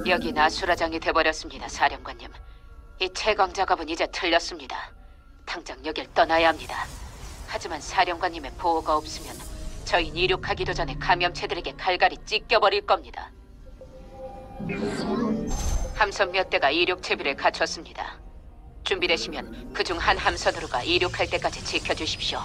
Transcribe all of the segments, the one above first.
여긴 아수라장이 돼버렸습니다, 사령관님. 이 채광 작업은 이제 틀렸습니다. 당장 여길 떠나야 합니다. 하지만 사령관님의 보호가 없으면 저희 이륙하기도 전에 감염체들에게 갈갈이 찢겨버릴 겁니다. 함선 몇 대가 이륙 채비를 갖췄습니다. 준비되시면 그중 한 함선으로가 이륙할 때까지 지켜주십시오.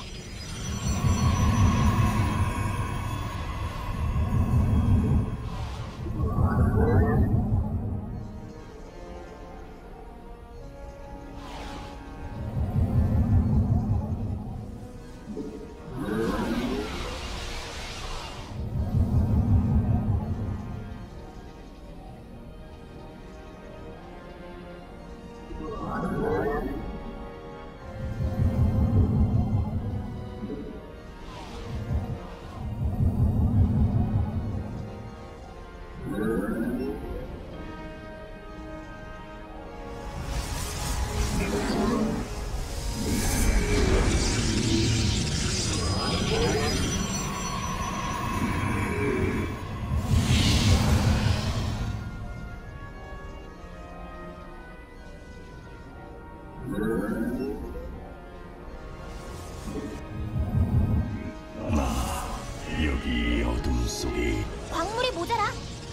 여기 어둠 속에 광물이 모자라.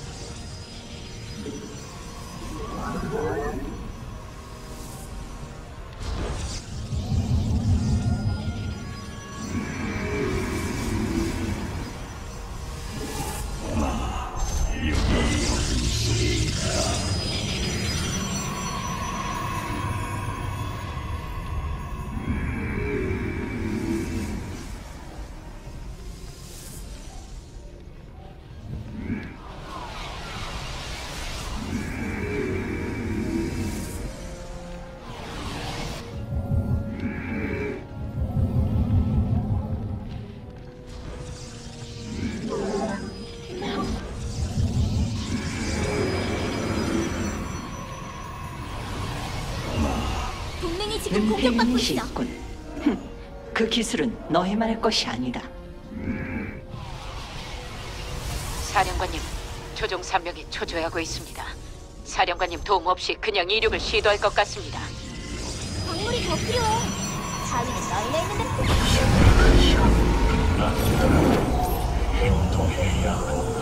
동맹이 지금 공격받고 있어. 있군. 그 기술은 너희만의 것이 아니다. 사령관님, 조종 3명이 초조해하고 있습니다. 사령관님 도움 없이 그냥 이륙을 시도할 것 같습니다. 광물이 더 필요해. 자위는 널려 있는데. 행동해야 한다.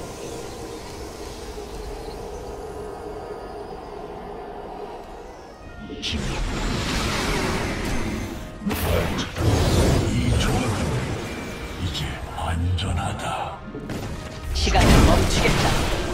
이 조합은 이제 안전하다. 시간을 멈추겠다.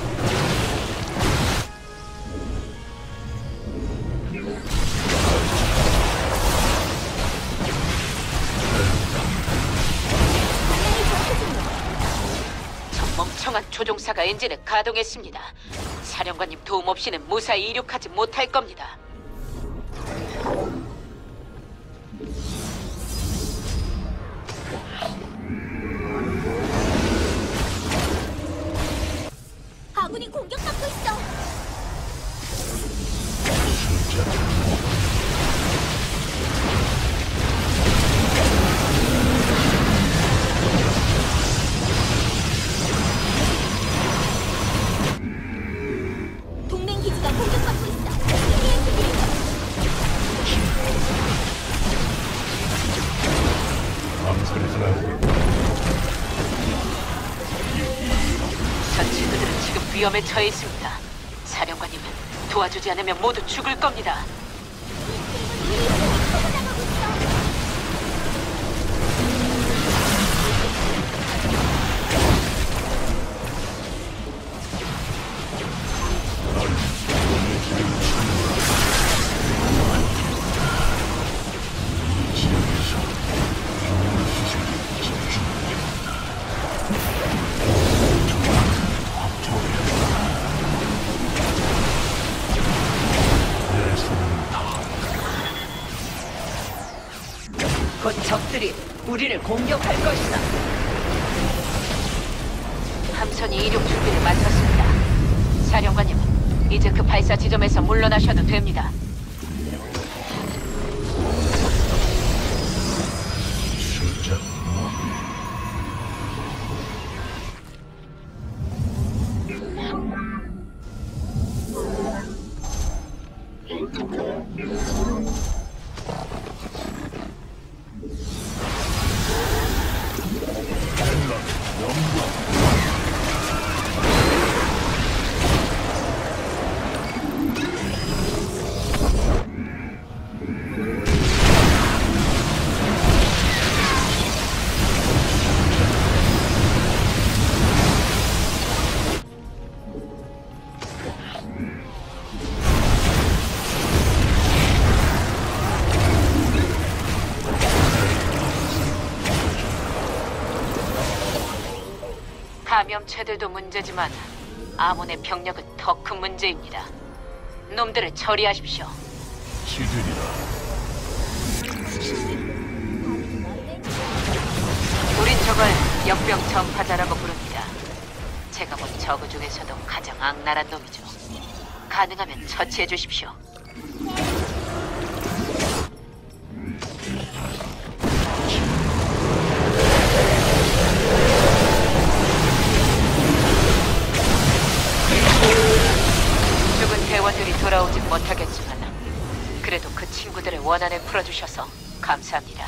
저 멍청한 조종사가 엔진을 가동했습니다. 사령관님 도움 없이는 무사히 이륙하지 못할 겁니다. 아군이 공격받고 있어. 동맹 기지가 공격받고 있어. 전 친구들은 지금 위험에 처해 있습니다. 사령관님은 도와주지 않으면 모두 죽을 겁니다. 곧 적들이 우리를 공격할 것이다. 함선이 이륙 준비를 마쳤습니다. 사령관님, 이제 그 발사 지점에서 물러나셔도 됩니다. 감염체들도 문제지만 아몬의 병력은 더 큰 문제입니다. 놈들을 처리하십시오. 시들이라. 우린 저걸 역병 전파자라고 부릅니다. 제가 본 저그 중에서도 가장 악랄한 놈이죠. 가능하면 처치해 주십시오. 죽은 대원들이 돌아오진 못하겠지만 그래도 그 친구들의 원한을 풀어주셔서 감사합니다.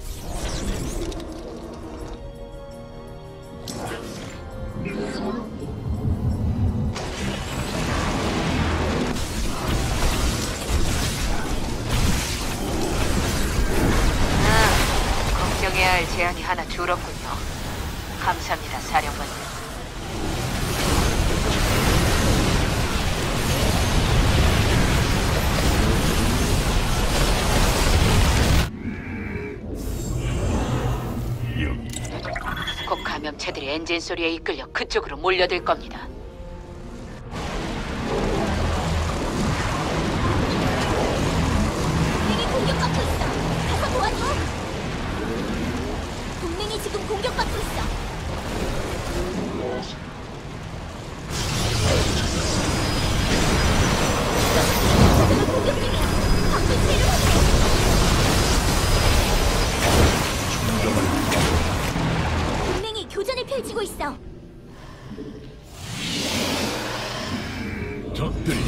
걱정해야 할 제안이 하나 줄었군요. 감사합니다, 사령관님. 곧 감염체들이 엔진 소리에 이끌려 그쪽으로 몰려들 겁니다. 동맹이 공격받고 있어. 가서 도와줘. 동맹이 지금 공격받고 있어. 적을 공격 중이야. 방금 세력을 동맹이 교전을 펼치고 있어. 적들이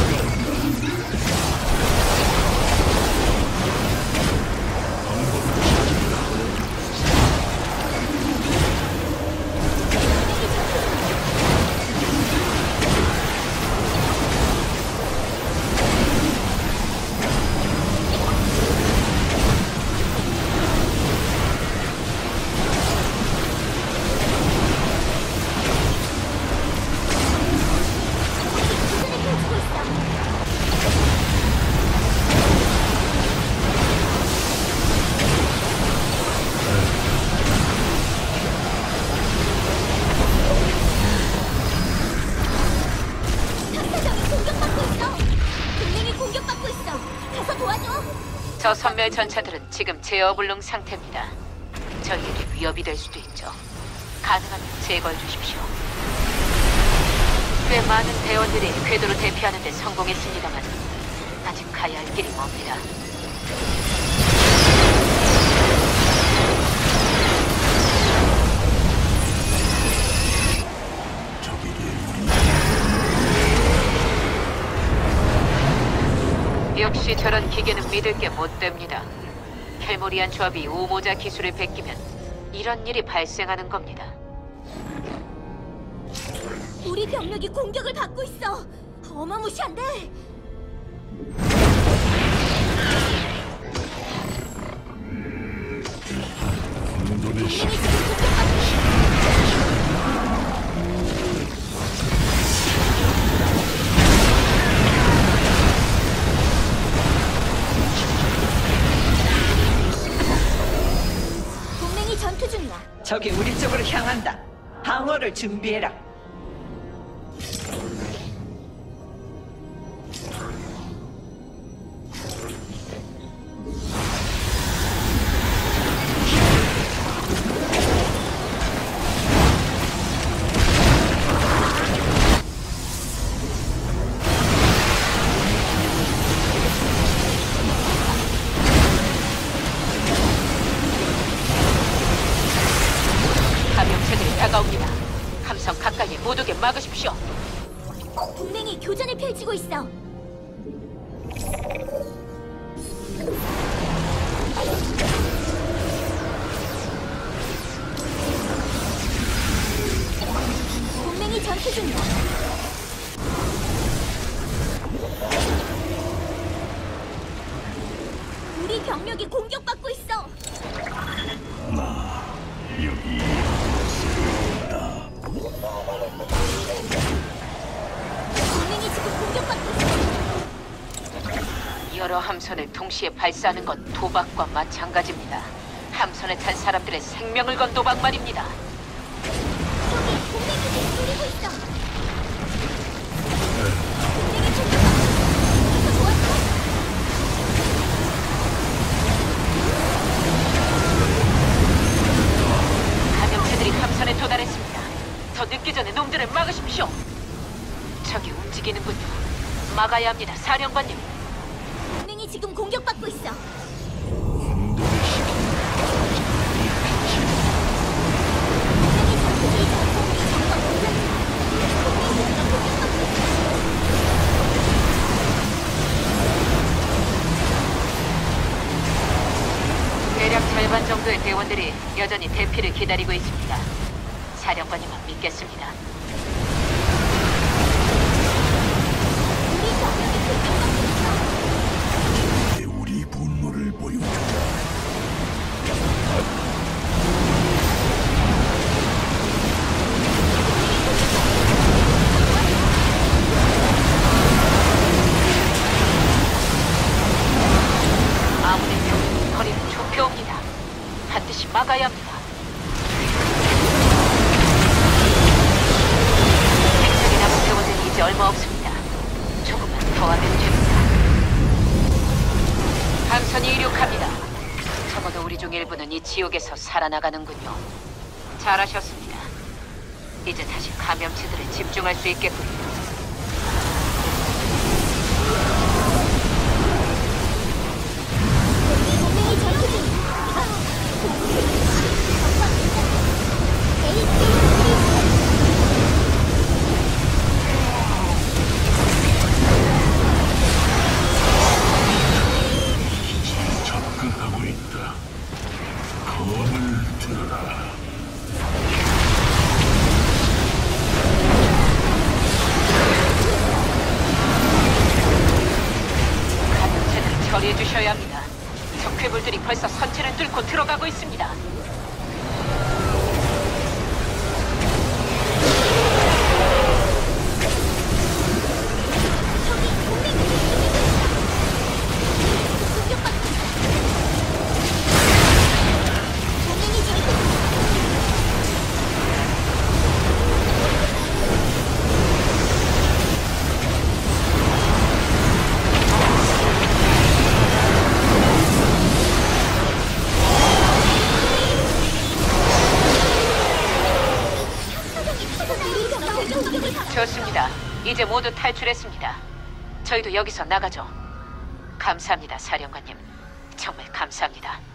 저 선멸 전차들은 지금 제어불능 상태입니다. 저희에게 위협이 될 수도 있죠. 가능하면 제거해 주십시오. 꽤 많은 대원들이 궤도로 대피하는 데 성공했습니다만 아직 가야 할 길이 멉니다. 역시 저런 기계는 믿을 게 못 됩니다. 켈모리안 조합이 우모자 기술을 베끼면 이런 일이 발생하는 겁니다. 우리 병력이 공격을 받고 있어. 어마무시한데. 혼돈의 시 동맹이 지금 공격받고 있어. 동맹이 전투 중이야. 적이 우리 쪽으로 향한다. 방어를 준비해라. 감염체들이 다가옵니다. 함성 가까이에 못 오게 막으십시오. 동맹이 교전을 펼치고 있어. 우리 병력이 공격받고 있어. 여기 동맹이 지금 공격받고 있어. 여러 함선을 동시에 발사하는 건 도박과 마찬가지입니다. 함선에 탄 사람들의 생명을 건 도박 말입니다. 저기 동맹 기지를 노리고 있어. 동맹이 공격받고 있어. 가서 도와줘. 감염체들이 함선에 도달했습니다. 더 늦기 전에 놈들을 막으십시오. 저기 움직이는군요. 막아야 합니다, 사령관님. 동맹이 지금 공격받고 있어. 혼돈의 시기 동맹이 전투기 전투기 정방 공격 중. 동맹 기지가 공격받고 있어. 대략 절반 정도의 대원들이 여전히 대피를 기다리고 있습니다. 사령관님만 믿겠습니다. 우리 병력이 공격받고 있어. 우리 분노를 보여주라. 아무리 병력이 거리는 좁혀옵니다. 반드시 막아야 합니다. 생명이 남은 대원들이 이제 얼마 없습니다. 조금만 더 하면 됩니다. 함선이 이륙합니다. 적어도 우리 중 일부는 이 지옥에서 살아나가는군요. 잘하셨습니다. 이제 다시 감염체들에 집중할 수 있겠군요. 동맹이 전투 중. 접근하고 있다. 검을 들어라. 감염체들을 처리해 주셔야 합니다. 적괴물들이 벌써 선체를 뚫고 들어가고 있습니다. 동맹이 지금 좋습니다. 이제 모두 탈출했습니다. 저희도 여기서 나가죠. 감사합니다, 사령관님. 정말 감사합니다.